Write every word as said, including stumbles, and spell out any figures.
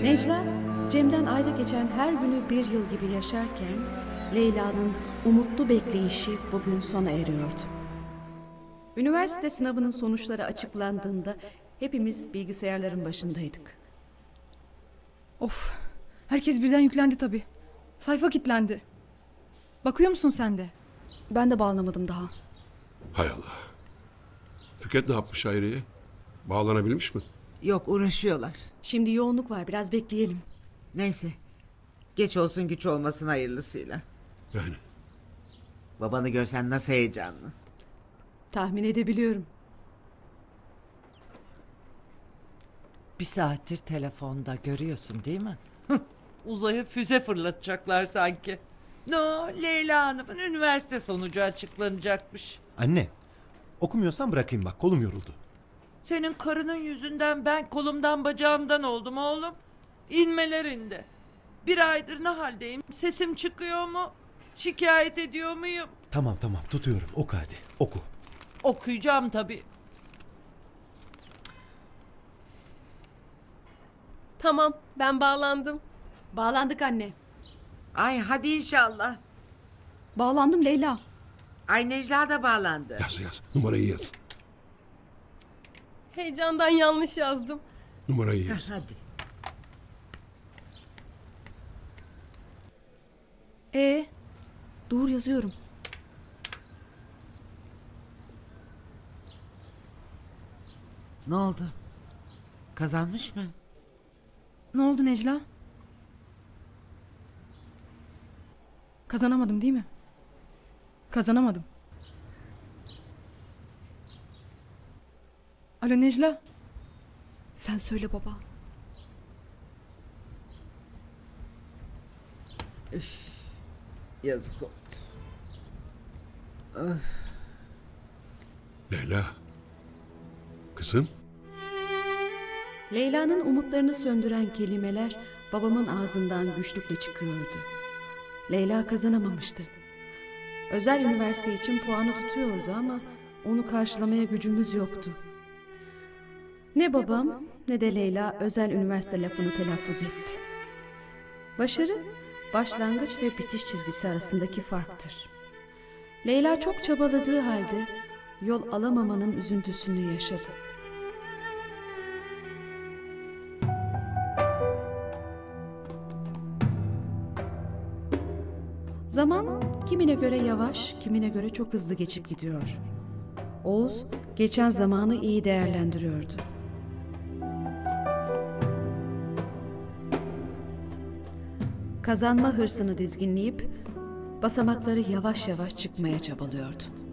Necla, Cem'den ayrı geçen her günü bir yıl gibi yaşarken Leyla'nın umutlu bekleyişi bugün sona eriyordu. Üniversite sınavının sonuçları açıklandığında hepimiz bilgisayarların başındaydık. Of, herkes birden yüklendi tabii. Sayfa kilitlendi. Bakıyor musun sen de? Ben de bağlamadım daha. Hay Allah. Fikret ne yapmış Hayriye? Bağlanabilmiş mi? Yok, uğraşıyorlar. Şimdi yoğunluk var, biraz bekleyelim. Neyse. Geç olsun güç olmasın hayırlısıyla. Yani. Babanı görsen nasıl heyecanlı. Tahmin edebiliyorum. Bir saattir telefonda, görüyorsun değil mi? Uzaya füze fırlatacaklar sanki. No, Leyla Hanım'ın üniversite sonucu açıklanacakmış. Anne, okumuyorsan bırakayım bak, kolum yoruldu. Senin karının yüzünden ben kolumdan bacağımdan oldum oğlum. İnmelerinde. Bir aydır ne haldeyim? Sesim çıkıyor mu? Şikayet ediyor muyum? Tamam tamam, tutuyorum, oku hadi, oku. Okuyacağım tabii. Tamam, ben bağlandım. Bağlandık anne. Ay hadi inşallah. Bağlandım Leyla. Ay Necla da bağlandı. Yaz yaz. Numarayı yaz. Heyecandan yanlış yazdım. Numarayı yaz. Hadi. Ee, dur yazıyorum. Ne oldu? Kazanmış mı? Ne oldu Necla? Kazanamadım değil mi? Kazanamadım. Alo Necla. Sen söyle baba. Üf, yazık oldu. Öf. Leyla. Kızım. Leyla'nın umutlarını söndüren kelimeler babamın ağzından güçlükle çıkıyordu. Leyla kazanamamıştı. Özel üniversite için puanı tutuyordu ama onu karşılamaya gücümüz yoktu. Ne babam ne de Leyla özel üniversite lafını telaffuz etti. Başarı, başlangıç ve bitiş çizgisi arasındaki farktır. Leyla çok çabaladığı halde yol alamamanın üzüntüsünü yaşadı. Zaman kimine göre yavaş, kimine göre çok hızlı geçip gidiyor. Oğuz geçen zamanı iyi değerlendiriyordu. Kazanma hırsını dizginleyip basamakları yavaş yavaş çıkmaya çabalıyordu.